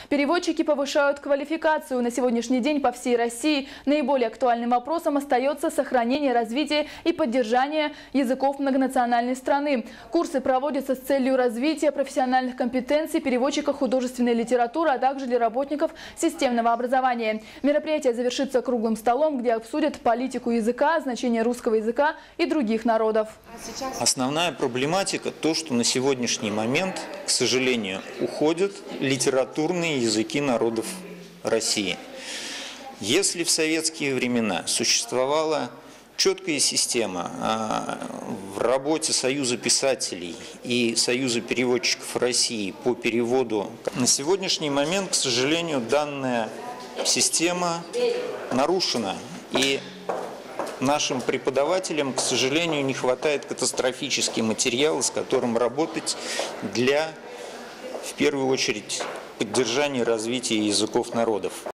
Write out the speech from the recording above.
Переводчики повышают квалификацию. На сегодняшний день по всей России наиболее актуальным вопросом остается сохранение, развитие и поддержание языков многонациональной страны. Курсы проводятся с целью развития профессиональных компетенций переводчиков художественной литературы, а также для работников системного образования. Мероприятие завершится круглым столом, где обсудят политику языка, значение русского языка и других народов. Основная проблематика – то, что на сегодняшний момент, к сожалению, уходят литературные языки народов России. Если в советские времена существовала четкая система в работе Союза писателей и Союза переводчиков России по переводу, на сегодняшний момент, к сожалению, данная система нарушена. И нашим преподавателям, к сожалению, не хватает катастрофический материал, с которым работать для, в первую очередь, поддержания и развития языков народов.